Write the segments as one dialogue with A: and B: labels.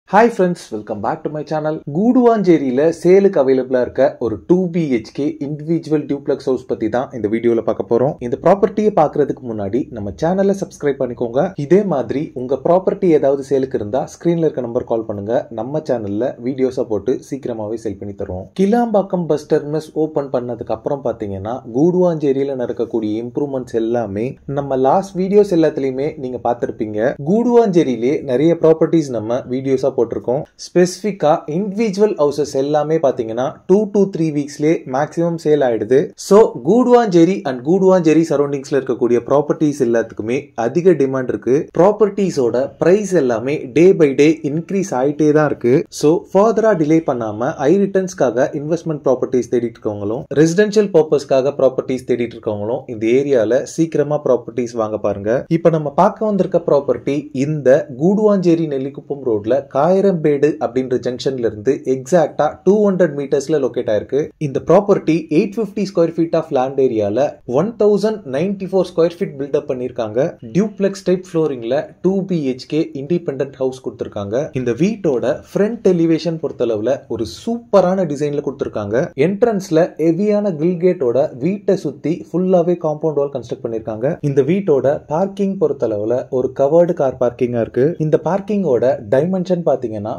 A: Hi friends, welcome back to my channel. கூடுவாஞ்சேரியில சேலுக்கு அவைலபிளா இருக்க ஒரு 2BHK இண்டிவிஜுவல் டியூப்ளெக்ஸ் ஹவுஸ் பத்தி தான் இந்த வீடியோல பார்க்க போறோம். இந்த ப்ராப்பர்ட்டியை பார்க்கிறதுக்கு முன்னாடி நம்ம சேனலை சப்ஸ்கிரைப் பண்ணிக்கோங்க. இதே மாதிரி உங்க ப்ராப்பர்ட்டி ஏதாவது சேலுக்கு இருந்தா ஸ்கிரீன்ல இருக்க நம்பர் கால் பண்ணுங்க. நம்ம சேனல்ல வீடியோஸை போட்டு சீக்கிரமாவே செல் பண்ணி தருவோம். கிளாம்பாக்கம் பஸ் டெர்மினஸ் ஓபன் பண்ணதுக்கு அப்புறம் பாத்தீங்கன்னா கூடுவாஞ்சேரியில நடக்கக்கூடிய இம்ப்ரூவ்மெண்ட்ஸ் எல்லாமே நம்ம லாஸ்ட் வீடியோஸ் எல்லாத்துலயுமே நீங்க பார்த்திருப்பீங்க. கூடுவாஞ்சேரியிலே நிறைய ப்ராப்பர்ட்டிஸ் நம்ம வீடியோஸா போட்டிருக்கோம். ஸ்பெசிஃபிக்கா இண்டிவிஜுவல் ஹவுசஸ் எல்லாமே பாத்தீங்கன்னா 2 to 3 வீக்ஸ்லயே மேக்ஸிமம் சேல் ஆயிடுது. சோ கூடுவாஞ்சேரி அண்ட் கூடுவாஞ்சேரி சரௌண்டிங்ஸ்ல இருக்கக்கூடிய ப்ராப்பர்ட்டிஸ் எல்லாத்துக்குமே அதிக டிமாண்ட் இருக்கு. ப்ராப்பர்ட்டிஸோட பிரைஸ் எல்லாமே டே பை டே இன்க்ரீஸ் ஆயிட்டே தான் இருக்கு. சோ ஃபர்தரா டிலே பண்ணாம ஹை ரிட்டர்ன்ஸ்க்காக இன்வெஸ்ட்மெண்ட் ப்ராப்பர்ட்டிஸ் தேடிட்டு இருக்கவங்களும் ரெசிடென்ஷியல் பர்பஸ்க்காக ப்ராப்பர்ட்டிஸ் தேடிட்டு இருக்கவங்களும் இந்த ஏரியால சீக்கிரமா ப்ராப்பர்ட்டிஸ் வாங்க பாருங்க. இப்ப நம்ம பார்க்க வந்திருக்க ப்ராப்பர்ட்டி இந்த கூடுவாஞ்சேரி நெல்லிக்குப்பம் ரோட்ல காயரம்பேடு அப்படின்ற ஜங்ஷன்ல இருந்து எக்ஸாக்ட்டா 200 மீட்டர்ஸ்ல லொகேட் ஆயிருக்கு. இந்த property 850 square feet of land ஏரியால 1094 ஸ்கொயர் ஃபீட் பில்டப் பண்ணிருக்காங்க. டியூப்ளெக்ஸ் டைப் ஃப்ளோரிங்ல 2BHK இண்டிபெண்டன்ட் ஹவுஸ் கொடுத்திருக்காங்க. இந்த வீட்டோட ஃப்ரண்ட் எலிவேஷன் பொறுத்தளவுல ஒரு சூப்பரான டிசைன்ல கொடுத்திருக்காங்க. என்ட்ரன்ஸ்ல ஹெவியான கிரில் கேட்டோட வீட்டை சுத்தி ஃபுல்லாவே காம்பவுண்ட் வால் கன்ஸ்ட்ரக்ட் பண்ணிருக்காங்க. இந்த வீட்டோட பார்க்கிங் பொறுத்தளவுல ஒரு கவர்டு கார் பார்க்கிங்கா இருக்கு. இந்த பார்க்கிங்கோட டைமென்ஷன் பாத்தீங்கன்னா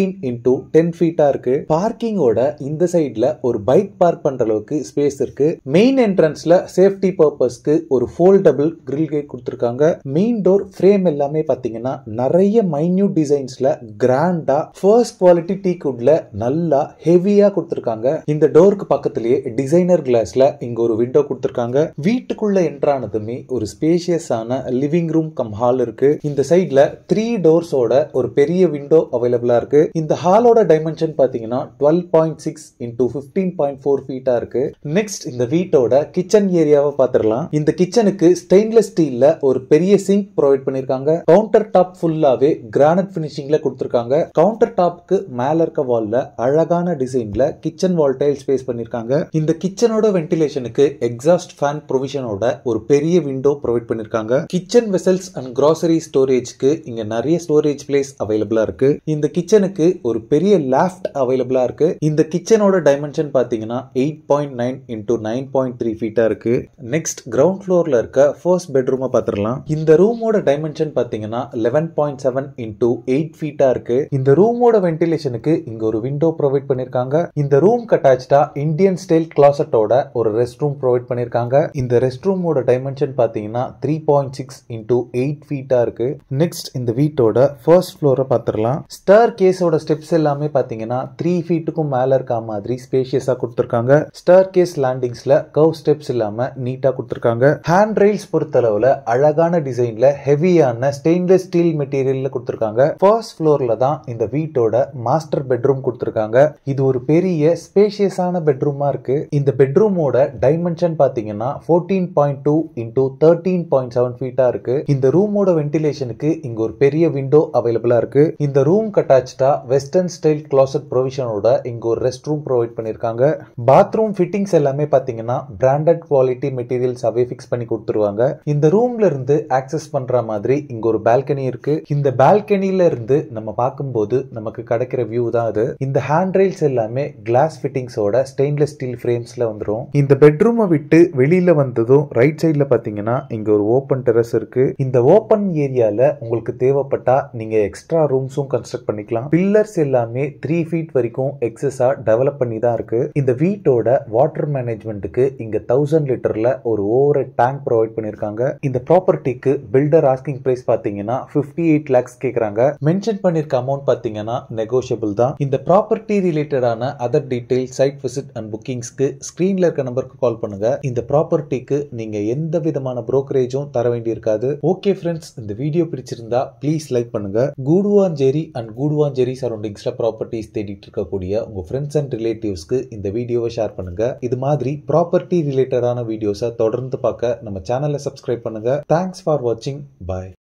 A: 14x10 ஃபீட்டா இருக்கு. பார்க்கிங்கோட இந்த சைடுல ஒரு பைக் பார்க் பண்ற அளவுக்கு ஸ்பேஸ் இருக்கு. மெயின் என்ட்ரன்ஸ்ல சேஃப்டி பர்பஸ்க்கு ஒரு ஃபோல்டபிள் கிரில் கேட் கொடுத்திருக்காங்க. மெயின் டோர் ஃப்ரேம் எல்லாமே பாத்தீங்கன்னா நிறைய மைன்யூட் டிசைன்ஸ்ல கிராண்டா ஃபர்ஸ்ட் குவாலிட்டி டீக் வுட்ல நல்லா ஹெவியா கொடுத்திருக்காங்க. இந்த டோருக்கு பக்கத்திலேயே டிசைனர் கிளாஸ்ல இங்க ஒரு விண்டோ கொடுத்திருக்காங்க. வீட்டுக்குள்ள என்ட்ரானதுமே ஒரு ஸ்பேஷியஸான லிவிங் ரூம் கம் ஹால் இருக்கு. இந்த சைடுல 3 டோர்ஸோட ஒரு பெரிய விண்டோ அவைலபிளா இருக்கு. இந்த ஹாலோட டைமென்ஷன் பாத்தீங்கன்னா 12.6 into 15.4 ஃபீட்டா இருக்கு. நெக்ஸ்ட் இந்த வீட்டோட கிச்சன் ஏரியாவை பாத்துறலாம். இந்த கிச்சனுக்கு ஸ்டெயின்லெஸ் ஸ்டீல்ல ஒரு பெரிய சிங்க் ப்ரொவைட் பண்ணிருக்காங்க. கவுண்டர் டாப் ஃபுல்லாவே கிரானைட் பினிஷிங்ல கொடுத்திருக்காங்க. கவுண்டர் டாப்க்கு மேல இருக்க வால்ல அழகான டிசைன்ல கிச்சன் வால் டைல்ஸ் பேஸ் பண்ணிருக்காங்க. இந்த கிச்சனோட வென்டிலேஷனுக்கு எக்ஸாஸ்ட் ஃபேன் ப்ரொவிஷனோட ஒரு பெரிய விண்டோ ப்ரொவைட் பண்ணிருக்காங்க. கிச்சன் வெசல்ஸ் அண்ட் கிராசரி ஸ்டோரேஜ்க்கு இங்க நிறைய ஸ்டோரேஜ் பிளேஸ் அவைலபிளா இருக்கு. இந்த கிச்சனுக்கு ஒரு பெரிய லாஃப்ட் அவைலபிளா இருக்கு. இந்த கிச்சனோட டைமென்ஷன் பாத்தீங்கன்னா 8.9 into 9.3 ஃபீட்டா இருக்கு. நெக்ஸ்ட் கிரவுண்ட் ஃப்ளோர்ல இருக்க ஃபர்ஸ்ட் பெட்ரூமை பாத்துறலாம். இந்த ரூமோட டைமென்ஷன் பாத்தீங்கன்னா 11.7 into 8 ஃபீட்டா இருக்கு. இந்த ரூமோட வென்டிலேஷனுக்கு இங்க ஒரு விண்டோ ப்ரொவைட் பண்ணிருக்காங்க. இந்த ரூம் அட்டாச்டா இந்தியன் ஸ்டைல் கிளாசட்டோட ஒரு ரெஸ்ட் ரூம் ப்ரொவைட் பண்ணிருக்காங்க. இந்த ரெஸ்ட் ரூமோட டைமென்ஷன் பாத்தீங்கன்னா 3.6 into 8 ஃபீட்டா இருக்கு. நெக்ஸ்ட் இந்த வீட்டோட ஃபர்ஸ்ட் ஃப்ளோரை பாத்துறலாம். ஸ்டேர் கேஸோட ஸ்டெப்ஸ் எல்லாமே பாத்தீங்கன்னா 3 ஃபீட்டுக்கும் மேல இருக்க மாதிரி ஸ்பேஷியஸா கொடுத்திருக்காங்க. ஸ்டேர் கேஸ் லேண்டிங்ஸ்ல கர்வ் ஸ்டெப்ஸ் இல்லாம நீட்டா கொடுத்திருக்காங்க. ஹேண்ட் ரெயில்ஸ் பொறுத்தளவுல அழகான டிசைன்ல ஹெவியான ஸ்டெயின்லெஸ் ஸ்டீல் மெட்டீரியல்ல கொடுத்திருக்காங்க. ஃபர்ஸ்ட் ஃப்ளோர்ல தான் இந்த வீட்டோட மாஸ்டர் பெட்ரூம் கொடுத்திருக்காங்க. இது ஒரு பெரிய ஸ்பேஷியஸான பெட்ரூமா இருக்கு. இந்த பெட்ரூமோட டைமென்ஷன் பாத்தீங்கன்னா 14.2 into 13.7 ஃபீட்டா இருக்கு. இந்த ரூமோட வென்டிலேஷனுக்கு இங்க ஒரு பெரிய விண்டோ அவைலபிளா இருக்கு. இந்த ரூம் அட்டாச்டா வெஸ்டர்ன் ஸ்டைல் கிளாசட் ப்ரொவிஷனோட இங்க ஒரு ரெஸ்ட் ரூம் ப்ரொவைட் பண்ணிருக்காங்க. பாத்ரூம் ஃபிட்டிங்ஸ் எல்லாமே பாத்தீங்கன்னா பிராண்டட் குவாலிட்டி மெட்டீரியல்ஸாவே ஃபிக்ஸ் பண்ணி கொடுத்துருவாங்க. இந்த ரூம்ல இருந்து ஆக்சஸ் பண்ற மாதிரி இங்க ஒரு பால்கனி இருக்கு. இந்த பால்கனில இருந்து நம்ம பார்க்கும்போது நமக்கு கிடைக்கிற வியூ தான் அது. இந்த ஹேண்ட் ரெயில்ஸ் எல்லாமே கிளாஸ் ஃபிட்டிங்ஸோட ஸ்டெயின்லெஸ் ஸ்டீல் ஃப்ரேம்ஸ்ல வந்துரும். இந்த பெட்ரூமை விட்டு வெளியில வந்ததும் ரைட் சைடுல பாத்தீங்கன்னா இங்க ஒரு ஓபன் டெரஸ் இருக்கு. இந்த ஓபன் ஏரியால உங்களுக்கு தேவைப்பட்டா நீங்க எக்ஸ்ட்ரா ரூம்ஸும் கன்ஸ்ட்ரக்ட் பண்ணிக்கலாம். பில்லர்ஸ் எல்லாமே 3 ஃபீட் வரைக்கும் எக்ஸஸா டெவலப் பண்ணி தான் இருக்கு. இந்த வீட்டோட வாட்டர் மேனேஜ்மெண்ட்டுக்கு இங்க 1000 லிட்டர்ல ஒரு ஓவர் டேங்க் ப்ரொவைட் பண்ணிருக்காங்க. இந்த ப்ராப்பர்ட்டிக்கு பில்டர் ஆஸ்கிங் பிரைஸ் பாத்தீங்கன்னா 58 lakhs கேக்குறாங்க. மென்ஷன் பண்ணிருக்க அமௌண்ட் பாத்தீங்கன்னா நெகோஷியபிள் தான். இந்த ப்ராப்பர்ட்டி ரிலேட்டடான other detail site visit and புக்கிங்ஸ்க்கு ஸ்கிரீன்ல இருக்க நம்பருக்கு கால் பண்ணுங்க. இந்த ப்ராப்பர்ட்டிக்கு நீங்க எந்த விதமான புரோக்கரேஜும் தர வேண்டி இருக்காது. ஓகே ஃப்ரெண்ட்ஸ், இந்த வீடியோ பிடிச்சிருந்தா ப்ளீஸ் லைக் பண்ணுங்க. கூடுவாஞ்சேரி அண்ட் கூடுவாஞ்சேரி சரௌண்டிங்ஸ்ல ப்ராப்பர்ட்டிஸ் தேடிட்டு இருக்கக்கூடிய உங்க ஃப்ரெண்ட்ஸ் அண்ட் ரிலேட்டிவ்ஸ்க்கு இந்த வீடியோவை ஷேர் பண்ணுங்க. இது மாதிரி ப்ராப்பர்ட்டி ரிலேட்டடான வீடியோஸை தொடர்ந்து பார்க்க நம்ம சேனலை சப்ஸ்கிரைப் பண்ணுங்க. தேங்க்ஸ் ஃபார் வாட்சிங். பாய்.